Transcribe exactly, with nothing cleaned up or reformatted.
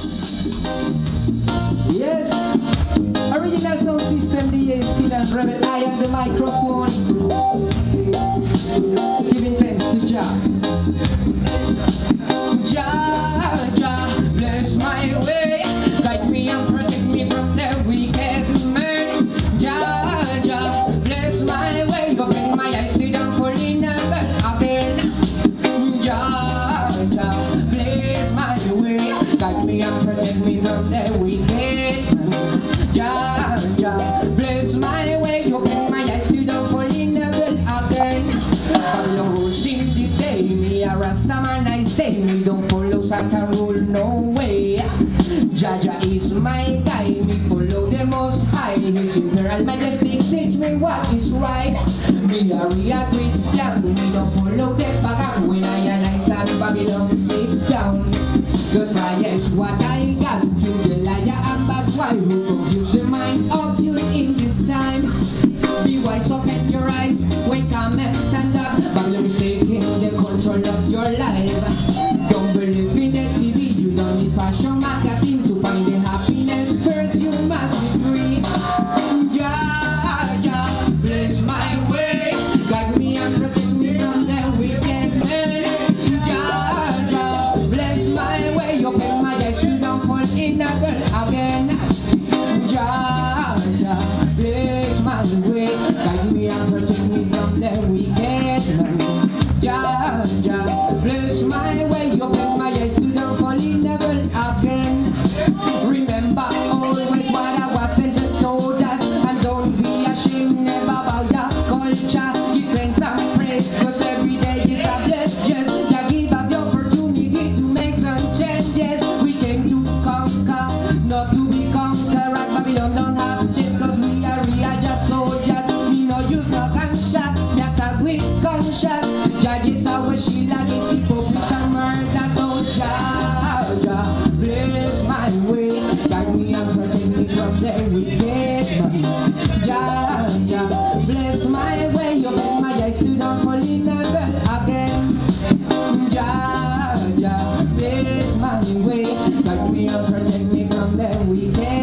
Yes, original sound system D J Still and Rebel. I am the microphone. Giving thanks to Jah. Jah, Jah, bless my way. Guide me and protect me from the wicked man. Jah, Jah, bless my way. Open my eyes to the holy never again. Jah, Jah, bless my way. Guide me and protect me from the wicked man. Jah, Jah, bless my way. Open my eyes to the holy never again. Follow sing to say me a Rasta man, I say me don't follow Santa rule, no way. Jah Jah is my guide, me follow the most high. His imperial majesty teach me what is right. Me a real Christian, me don't follow the pagan. When I and I stand Babylon sit down. Cause fire is what I got to the liar and bad boy who confuse the mind of you in this time. Be wise, open your eyes, wake up and stand up. Babylon is taking the control of your life. Don't believe in the T V, you don't need fashion magazine to find the happiness. First you must be free. Jah, Jah, bless my way. Guide me and protect me from the wicked man. Jah, Jah, bless my way. Open my eyes, you don't fall in a girl again. Jah, Jah, bless my way. Guide me and protect me from the wicked man. Jah, Jah, bless my way. Open my eyes to the holy never again. Remember always what I was and just told us. And don't be ashamed never about your culture. Give thanks and praise, cause every day is a blessed. Just Jah give us the opportunity to make some changes. We came to conquer, not to be conquered. Babylon don't have chest, cause we are real just soldiers. We no use no gunshot, we attack with gunshot. Jah is our shield against hypocrites and murder. So Jah, Jah, bless my way. Guide me and protect me from the wicked man. Jah, Jah, bless my way. Open my eyes to the holy never again. Jah, Jah, bless my way. Guide me and protect me from the wicked